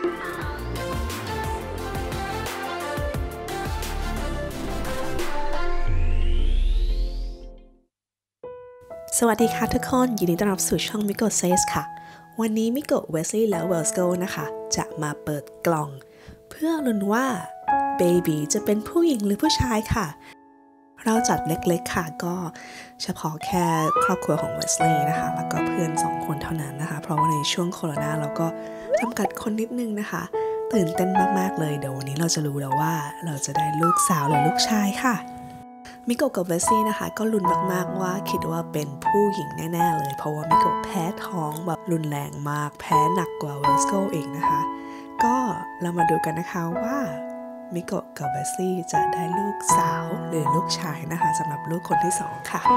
สวัสดีค่ะทุกคนยินดีต้อนรับสู่ช่องมิโกะเซสค่ะวันนี้มิโกะเวสลีย์และเวลส์โกนะคะจะมาเปิดกล่องเพื่อลุ้นว่าเบบีจะเป็นผู้หญิงหรือผู้ชายค่ะเราจัดเล็กๆค่ะก็เฉพาะแค่ครอบครัวของเวสลีย์นะคะแล้วก็เพื่อน2คนเท่านั้นนะคะเพราะว่าในช่วงโควิดเราก็จำกัดคนนิดนึงนะคะตื่นเต้นมากๆเลยเดี๋ยววันนี้เราจะรู้แล้วว่าเราจะได้ลูกสาวหรือลูกชายค่ะมิโกะกับเวสลีย์นะคะก็ลุ้นมากๆว่าคิดว่าเป็นผู้หญิงแน่ๆเลยเพราะว่ามิโกะแพ้ท้องแบบรุนแรงมากแพ้หนักกว่าเวลส์โกเองนะคะก็เรามาดูกันนะคะว่ามิโกะกับเวสลีย์จะได้ลูกสาวหรือลูกชายนะคะสำหรับลูกคนที่2ค่ะ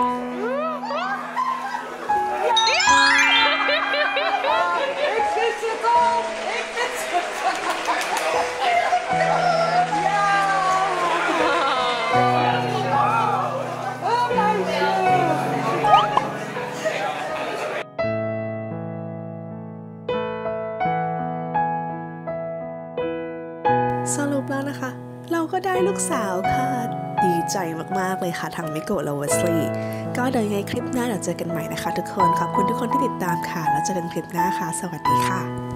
สรุปแล้วนะคะเราก็ได้ลูกสาวค่ะดีใจมากๆเลยค่ะทางมิโกะและเวสลีย์ก็เดี๋ยวยังไงคลิปหน้าเดี๋ยวเจอกันใหม่นะคะทุกคนขอบคุณทุกคนที่ติดตามค่ะแล้วเจอกันคลิปหน้าค่ะสวัสดีค่ะ